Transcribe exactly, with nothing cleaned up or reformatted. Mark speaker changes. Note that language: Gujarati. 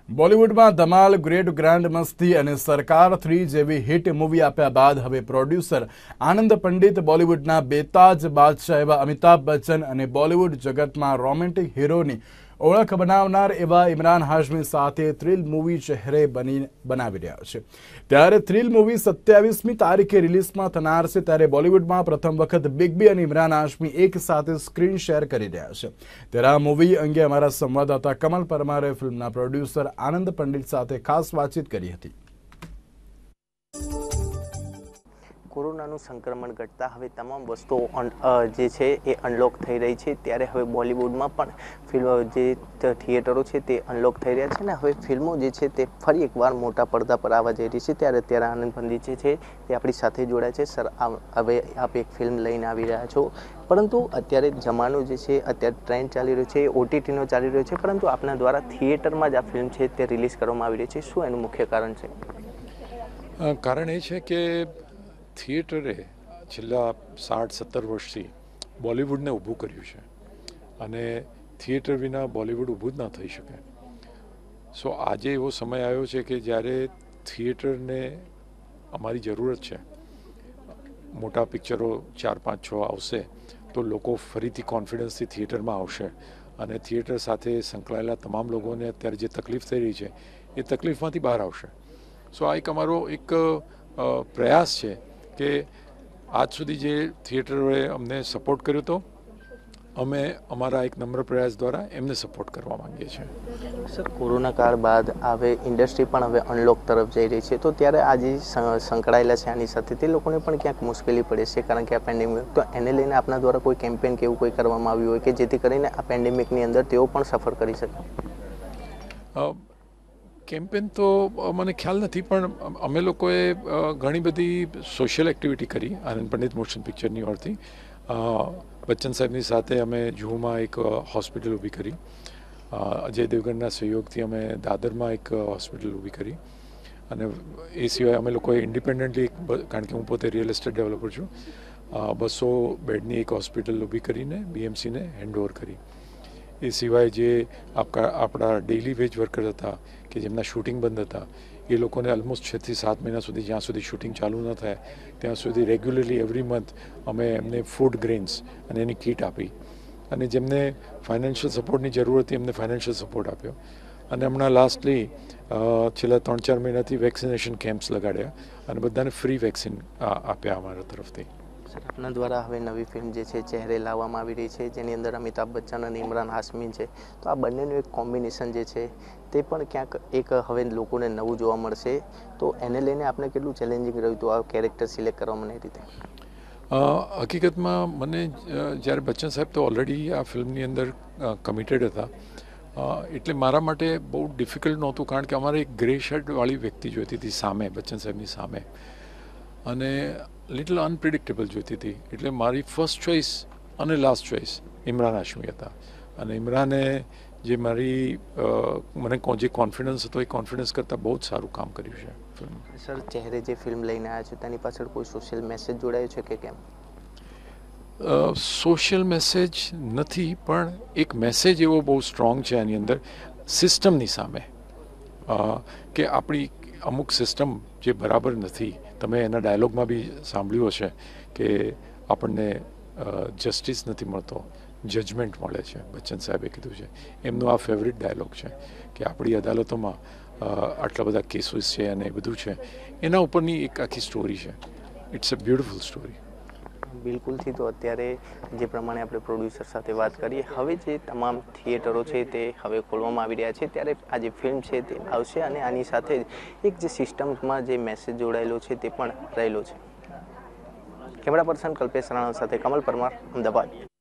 Speaker 1: બોલિવૂડમાં ધમાલ, ગ્રેટ ગ્રાન્ડ મસ્તી અને સરકાર થ્રી જેવી હિટ મૂવી આપ્યા બાદ હવે પ્રોડ્યુસર આનંદ પંડિત બોલિવૂડના બેતાજ બાદશાહ એવા અમિતાભ બચ્ચન અને બોલિવૂડ જગતમાં રોમેન્ટિક હીરોની ઓળખ બનાવનાર એવા ઇમરાન હાશમી સાથે થ્રિલ મૂવી ચહેરે બની બનાવી રહ્યા છે। ત્યારે થ્રિલ મૂવી સત્યાવીસમી તારીખે રિલીઝમાં થનાર છે। ત્યારે બોલિવૂડમાં પ્રથમ વખત બિગ બી અને ઇમરાન હાશમી એક સાથે સ્ક્રીન શેર કરી રહ્યા છે। ત્યારે આ મૂવી અંગે અમારા સંવાદદાતા કમલ પરમારે ફિલ્મના પ્રોડ્યુસર આનંદ પંડિત સાથે ખાસ વાતચીત કરી હતી।
Speaker 2: કોરોનાનું સંક્રમણ ઘટતા હવે તમામ વસ્તુઓ જે છે એ અનલોક થઈ રહી છે। ત્યારે હવે બોલિવૂડમાં પણ ફિલ્મ જે થિયેટરો છે તે અનલોક થઈ રહ્યા છે ને હવે ફિલ્મો જે છે તે ફરી એકવાર મોટા પડદા પર આવવા જઈ રહી છે। ત્યારે અત્યારે આનંદ પંડિત જે છે તે આપણી સાથે જોડાય છે। સર, હવે આપ એક ફિલ્મ લઈને આવી રહ્યા છો, પરંતુ અત્યારે જમાનો જે છે અત્યારે ટ્રેન્ડ ચાલી રહ્યો છે, ઓટીટીનો ચાલી રહ્યો છે, પરંતુ આપના દ્વારા થિયેટરમાં જ આ ફિલ્મ છે તે રિલીઝ કરવામાં આવી રહી છે। શું એનું મુખ્ય કારણ છે?
Speaker 3: કારણ એ છે કે થિયેટરે છેલ્લા સાઠ સત્તર વર્ષથી બોલિવૂડને ઊભું કર્યું છે અને થિયેટર વિના બોલિવૂડ ઊભું જ ના થઈ શકે। સો આજે એવો સમય આવ્યો છે કે જ્યારે થિયેટરને અમારી જરૂરત છે। મોટા પિક્ચરો ચાર પાંચ છ આવશે તો લોકો ફરીથી કોન્ફિડન્સથી થિયેટરમાં આવશે અને થિયેટર સાથે સંકળાયેલા તમામ લોકોને અત્યારે જે તકલીફ થઈ રહી છે એ તકલીફમાંથી બહાર આવશે। સો આ એક અમારો એક પ્રયાસ છે કે આજ સુધી જે થિયેટરોએ અમને સપોર્ટ કર્યો હતો, અમે અમારા એક નમ્ર પ્રયાસ દ્વારા એમને સપોર્ટ કરવા માંગીએ છીએ।
Speaker 2: સર, કોરોના કાળ બાદ હવે ઇન્ડસ્ટ્રી પણ હવે અનલોક તરફ જઈ રહી છે, તો ત્યારે આજે સંકળાયેલા છે આની સાથે તે લોકોને પણ ક્યાંક મુશ્કેલી પડે છે કારણ કે આ પેન્ડેમિક, તો એને લઈને આપના દ્વારા કોઈ કેમ્પેન કે એવું કોઈ કરવામાં આવ્યું હોય કે જેથી કરીને આ પેન્ડેમિકની અંદર તેઓ પણ સફર કરી શકે?
Speaker 3: કેમ્પેન તો મને ખ્યાલ નથી, પણ અમે લોકોએ ઘણી બધી સોશિયલ એક્ટિવિટી કરી આનંદ પંડિત મોશન પિક્ચરની ઓરથી। બચ્ચન સાહેબની સાથે અમે જુહુમાં એક હોસ્પિટલ ઊભી કરી, અજય દેવગનના સહયોગથી અમે દાદરમાં એક હોસ્પિટલ ઊભી કરી અને એ સિવાય અમે લોકોએ ઇન્ડિપેન્ડન્ટલી, કારણ કે હું પોતે રિયલ એસ્ટેટ ડેવલપર છું, બસો બેડની એક હોસ્પિટલ ઊભી કરીને બીએમસીને હેન્ડઓવર કરી। એ સિવાય જે આપણા આપણા ડેઇલી વેજ વર્કર હતા કે જેમના શૂટિંગ બંધ હતા એ લોકોને ઓલમોસ્ટ છથી સાત મહિના સુધી, જ્યાં સુધી શૂટિંગ ચાલુ ન થાય ત્યાં સુધી રેગ્યુલરલી એવરી મંથ અમે એમને ફૂડ ગ્રેન્સ અને એની કીટ આપી અને જેમને ફાઇનાન્શિયલ સપોર્ટની જરૂર હતી એમને ફાઇનાન્શિયલ સપોર્ટ આપ્યો અને હમણાં લાસ્ટલી છેલ્લા ત્રણ ચાર મહિનાથી વેક્સિનેશન કેમ્પ્સ લગાડ્યા અને બધાને ફ્રી વેક્સિન આપ્યા અમારા તરફથી।
Speaker 2: આપના દ્વારા હવે નવી ફિલ્મ જે છે ચહેરે લાવવામાં આવી રહી છે, જેની અંદર અમિતાભ બચ્ચન અને ઇમરાન હાશમી છે, તો આ બંનેનું એક કોમ્બિનેશન જે છે તે પણ ક્યાંક એક હવે લોકોને નવું જોવા મળશે, તો એને લઈને આપણે કેટલું ચેલેન્જિંગ રહ્યું હતું આ કેરેક્ટર સિલેક્ટ કરવામાં એ રીતે?
Speaker 3: હકીકતમાં મને જ્યારે બચ્ચન સાહેબ તો ઓલરેડી આ ફિલ્મની અંદર કમિટેડ હતા, એટલે મારા માટે બહુ ડિફિકલ્ટ નહોતું કારણ કે અમારે એક ગ્રે શર્ટવાળી વ્યક્તિ જોઈતી હતી સામે, બચ્ચન સાહેબની સામે, અને લિટલ અનપ્રિડિક્ટેબલ જોઈતી હતી, એટલે મારી ફર્સ્ટ ચોઇસ અને લાસ્ટ ચોઇસ ઇમરાન હાશમી હતા અને ઇમરાને જે મારી મને જે કોન્ફિડન્સ હતો એ કોન્ફિડન્સ કરતાં બહુ જ સારું કામ કર્યું છે ફિલ્મ।
Speaker 2: સર, ચહેરે જે ફિલ્મ લઈને આવ્યા છે તેની પાછળ કોઈ સોશિયલ મેસેજ જોડાયો છે કે કેમ?
Speaker 3: સોશિયલ મેસેજ નથી, પણ એક મેસેજ એવો બહુ સ્ટ્રોંગ છે આની અંદર સિસ્ટમની સામે, કે આપણી અમુક સિસ્ટમ જે બરાબર નથી। તમે એના ડાયલોગમાં બી સાંભળ્યું હશે કે આપણને જસ્ટિસ નથી મળતો, જજમેન્ટ મળે છે, બચ્ચન સાહેબે કીધું છે। એમનું આ ફેવરિટ ડાયલોગ છે કે આપણી અદાલતોમાં આટલા બધા કેસીસ છે અને એ બધું છે, એના ઉપરની એક આખી સ્ટોરી છે। It's a beautiful story.
Speaker 2: બિલકુલથી, તો અત્યારે જે પ્રમાણે આપણે પ્રોડ્યુસર સાથે વાત કરીએ, હવે જે તમામ થિયેટરો છે તે હવે ખોલવામાં આવી રહ્યા છે, ત્યારે આ જે ફિલ્મ છે તે આવશે અને આની સાથે એક જે સિસ્ટમમાં જે મેસેજ જોડાયેલો છે તે પણ રહેલો છે। કેમેરા પર્સન કલ્પેશ રાણા સાથે કમલ પરમાર, અમદાવાદ।